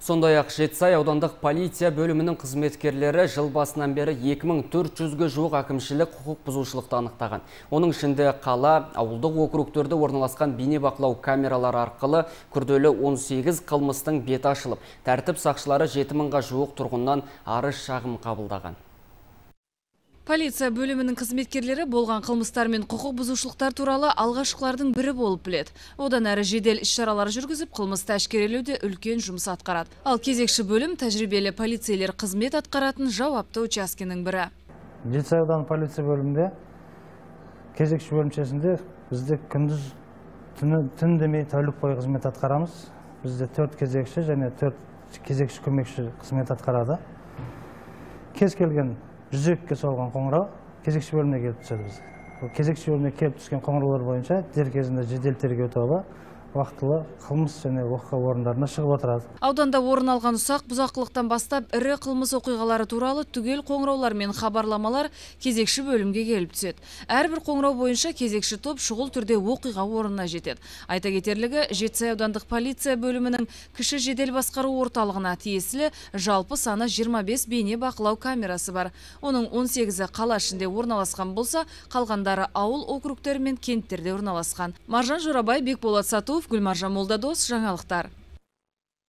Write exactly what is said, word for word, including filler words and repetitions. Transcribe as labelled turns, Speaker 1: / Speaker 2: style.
Speaker 1: Сондай-ақ Жетісай аудандық полиция бөлімінің қызметкерлері жыл басынан бері екі мың төрт жүзге жуық әкімшілік құқық бұзушылықты анықтаған. Оның ішінде қала, ауылдық округтерде орналасқан бейнебақылау камералары арқылы күрделі он сегіз қылмыстың беті ашылып, тәртіп сақшылары жеті мыңға жуық тұрғыннан арыз шағым қабылдаған.
Speaker 2: Полиция бөлімінің қызметкерлері болған қылмыстар мен құқық бұзушылықтар туралы алғашқылардың бірі болып біледі. Одан әрі жедел іс-шаралар жүргізіп, қылмысты әшкерелеуде үлкен жұмыс атқарады. Ал кезекші бөлім тәжірибелі полицейлер қызмет атқаратын жауапты учаскенің бірі.
Speaker 3: Жетісай ауданы полиция бөлімінде кезекші бөлімшесінде бізде күндіз түн демей тәулік бойы қызмет атқарамыз. Бізде төрт кезекші және төрт кезекші көмекші қызмет атқарады. Кез келген жүзекке соғылған қоңырау кезекші бөліміне келіп түседі біз. Кезекші бөліміне келіп түскен қоңыраулар бойынша дер кезінде жедел тергеу тобы вақтылы қылмыс және оқиға орындарына шығып отырады.
Speaker 2: Ауданда орын алған ұсақ бұзақылықтан бастап ірі қылмыс оқиғалары туралы түгел қоңыраулар мен хабарламалар кезекші бөлімге келіп түседі. Әрбір қоңырау бойынша кезекші топ шұғыл түрде оқиға орнына жетеді. Айта кетерлігі, Жетісай аудандық полиция бөлімінің кіші жедел басқару орталығына тиесілі жалпы саны жиырма бес бейне бақылау камерасы бар. Оның он сегізі қала ішінде орналасқан болса, қалғандары ауыл округтері мен кенттерде орналасқан. Маржан Жорабай, Бекболат Сатуов, Гүлмаржан Молдадос, жаңалықтар.